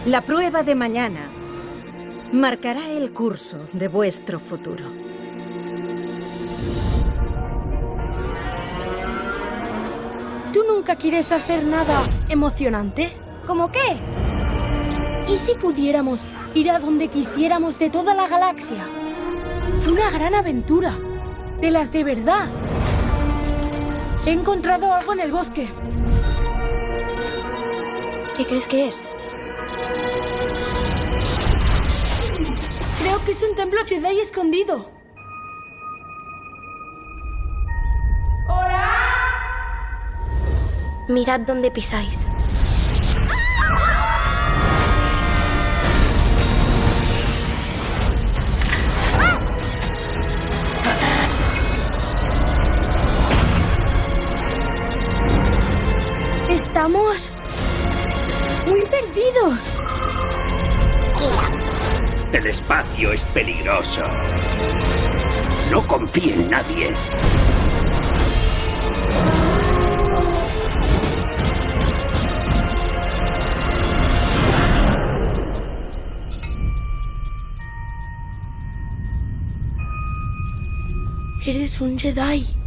La prueba de mañana marcará el curso de vuestro futuro. ¿Tú nunca quieres hacer nada emocionante? ¿Cómo qué? ¿Y si pudiéramos ir a donde quisiéramos de toda la galaxia? Una gran aventura, de las de verdad. He encontrado algo en el bosque. ¿Qué crees que es? Creo que es un templo Jedi escondido. ¡Hola! Mirad dónde pisáis. Estamos muy perdidos. El espacio es peligroso. No confíe en nadie. Eres un Jedi.